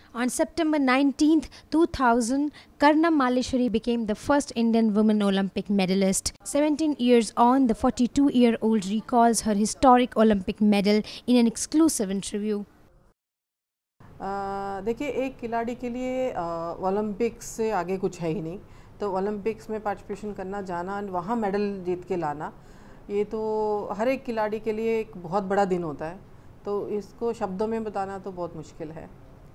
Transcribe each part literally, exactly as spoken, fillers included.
On September nineteenth, two thousand, Karnam Malleswari became the first Indian woman Olympic medalist. seventeen years on, the forty-two-year-old recalls her historic Olympic medal in an exclusive interview. देखिए, एक खिलाड़ी के लिए Olympics से आगे कुछ है ही नहीं। तो ओलंपिक्स में पार्टिसिपेशन करना, जाना, वहाँ मेडल जीत के लाना, ये तो हर एक खिलाड़ी के लिए एक बहुत बड़ा दिन होता है। तो इसको शब्दों में बताना तो बहुत मुश्किल है।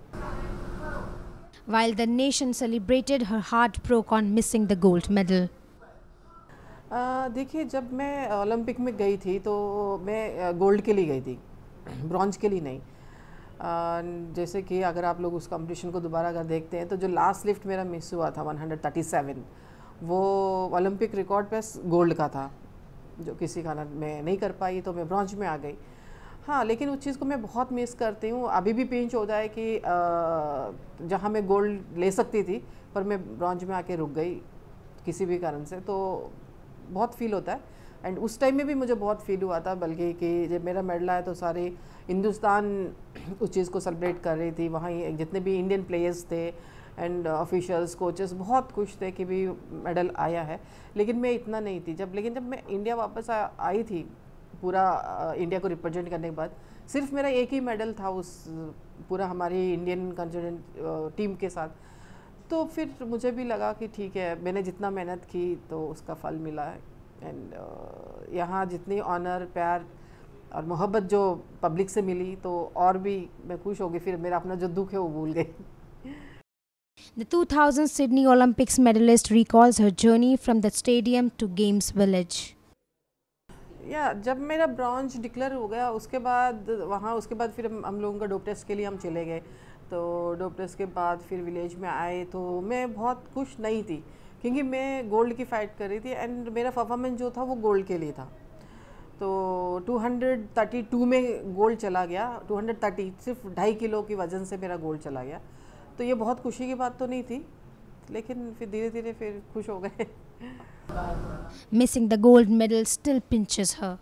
While the nation celebrated, her heart broke on missing the gold medal. देखिए, जब मैं ओलंपिक में गई थी तो मैं गोल्ड के लिए गई थी, ब्रॉन्ज के लिए नहीं। Uh, जैसे कि अगर आप लोग उस कंपटीशन को दोबारा अगर देखते हैं तो जो लास्ट लिफ्ट मेरा मिस हुआ था एक सौ सैंतीस, वो ओलंपिक रिकॉर्ड पे गोल्ड का था, जो किसी कारण मैं नहीं कर पाई, तो मैं ब्रॉन्ज में आ गई। हाँ, लेकिन उस चीज़ को मैं बहुत मिस करती हूँ। अभी भी पिंच होता है कि जहाँ मैं गोल्ड ले सकती थी पर मैं ब्रॉन्ज में आके रुक गई किसी भी कारण से, तो बहुत फील होता है। एंड उस टाइम में भी मुझे बहुत फील हुआ था, बल्कि कि जब मेरा मेडल आया तो सारे हिंदुस्तान उस चीज़ को सेलिब्रेट कर रही थी। वहाँ जितने भी इंडियन प्लेयर्स थे एंड ऑफिशियल्स, कोचेस बहुत खुश थे कि भी मेडल आया है, लेकिन मैं इतना नहीं थी। जब लेकिन जब मैं इंडिया वापस आ, आई थी पूरा इंडिया को रिप्रेजेंट करने के बाद, सिर्फ मेरा एक ही मेडल था उस पूरा हमारी इंडियन कंटिजेंट टीम के साथ। तो फिर मुझे भी लगा कि ठीक है, मैंने जितना मेहनत की तो उसका फल मिला है। एंड uh, यहाँ जितनी ऑनर, प्यार और मोहब्बत जो पब्लिक से मिली, तो और भी मैं खुश हो गई। फिर मेरा अपना जो दुख है वो भूल गई। The two thousand Sydney Olympics medalist recalls her journey from the stadium to Games Village. या जब मेरा ब्रॉन्ज डिक्लेयर हो गया उसके बाद वहाँ उसके बाद फिर हम लोगों का डोप टेस्ट के लिए हम चले गए। तो डोप टेस्ट के बाद फिर विलेज में आए तो मैं बहुत खुश नहीं थी, क्योंकि मैं गोल्ड की फ़ाइट कर रही थी एंड मेरा परफॉर्मेंस जो था वो गोल्ड के लिए था। तो दो सौ बत्तीस में गोल्ड चला गया, दो सौ तीस सिर्फ ढाई किलो की वज़न से मेरा गोल्ड चला गया। तो ये बहुत खुशी की बात तो नहीं थी, लेकिन फिर धीरे धीरे फिर खुश हो गए। Missing the gold medal still pinches her.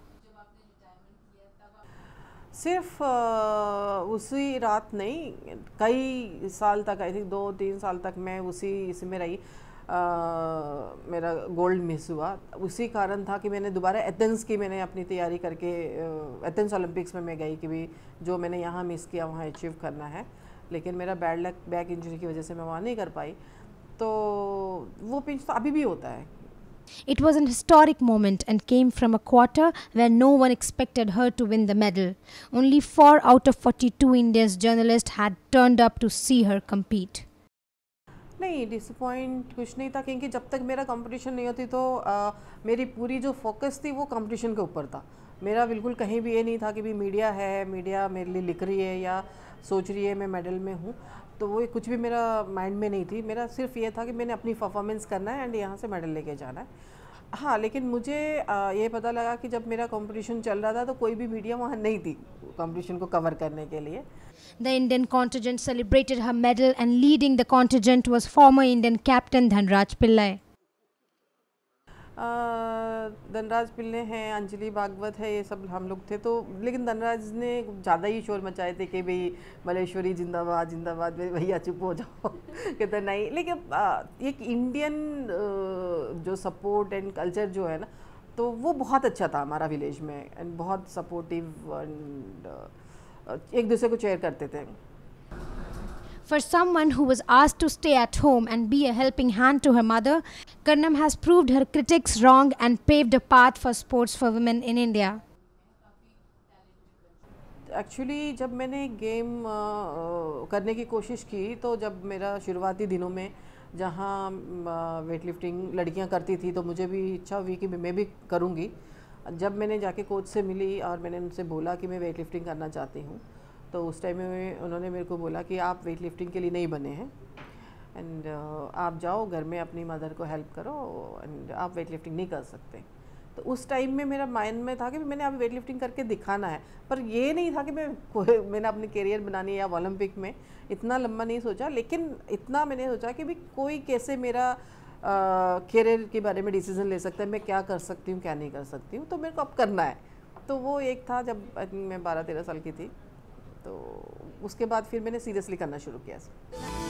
सिर्फ उसी रात नहीं, कई साल तक, आई थिंक दो तीन साल तक मैं उसी इसमें रही। Uh, मेरा गोल्ड मिस हुआ। उसी कारण था कि मैंने दोबारा एथेंस की मैंने अपनी तैयारी करके एथेंस ओलंपिक्स में मैं गई कि भी जो मैंने यहाँ मिस किया वहाँ अचीव करना है, लेकिन मेरा बैड लक बैक इंजरी की वजह से मैं वहाँ नहीं कर पाई। तो वो पिंच तो अभी भी होता है। It was an historic moment and came from a quarter where no one expected her to win the medal. Only four out of forty-two India's journalists had turned up to see her compete. नहीं, disappoint कुछ नहीं था, क्योंकि जब तक मेरा competition नहीं होती तो आ, मेरी पूरी जो फोकस थी वो कंपटीशन के ऊपर था। मेरा बिल्कुल कहीं भी ये नहीं था कि भी मीडिया है, मीडिया मेरे लिए लिख रही है या सोच रही है मैं मेडल में हूँ, तो वो कुछ भी मेरा माइंड में नहीं थी। मेरा सिर्फ ये था कि मैंने अपनी परफॉर्मेंस करना है एंड यहाँ से मेडल लेके जाना है। हाँ, लेकिन मुझे आ, ये पता लगा कि जब मेरा कंपटीशन चल रहा था तो कोई भी मीडिया वहाँ नहीं थी कंपटीशन को कवर करने के लिए। The Indian contingent celebrated her medal and leading the contingent was former Indian captain Dhanraj Pillai. Dhanraj Pillay हैं, अंजलि भागवत है, ये सब हम लोग थे। तो लेकिन धनराज ने ज़्यादा ही शोर मचाए थे कि भाई मल्लेश्वरी जिंदाबाद जिंदाबाद, भैया चुप हो जाओ। कहते नहीं, लेकिन एक इंडियन जो सपोर्ट एंड कल्चर जो है ना, तो वो बहुत अच्छा था हमारा विलेज में एंड बहुत सपोर्टिव एंड एक दूसरे को चेयर करते थे। For someone who was asked to stay at home and be a helping hand to her mother, Karnam has proved her critics wrong and paved a path for sports for women in India. Actually जब मैंने game uh, करने की कोशिश की, तो जब मेरा शुरुआती दिनों में जहाँ वेट लिफ्टिंग लड़कियाँ करती थी तो मुझे भी इच्छा हुई कि मैं भी करूँगी। जब मैंने जाके कोच से मिली और मैंने उनसे बोला कि मैं वेट लिफ्टिंग करना चाहती हूँ, तो उस टाइम में उन्होंने मेरे को बोला कि आप वेट लिफ्टिंग के लिए नहीं बने हैं एंड uh, आप जाओ घर में अपनी मदर को हेल्प करो एंड आप वेट लिफ्टिंग नहीं कर सकते। तो उस टाइम में मेरा माइंड में था कि मैंने अभी वेट लिफ्टिंग करके दिखाना है, पर ये नहीं था कि मैं मैंने अपनी करियर बनानी है या ओलंपिक में, इतना लंबा नहीं सोचा। लेकिन इतना मैंने सोचा कि भी कोई कैसे मेरा करियर के बारे में डिसीजन ले सकता है, मैं क्या कर सकती हूँ क्या नहीं कर सकती हूँ, तो मेरे को अब करना है। तो वो एक था जब मैं बारह तेरह साल की थी, तो उसके बाद फिर मैंने सीरियसली करना शुरू किया।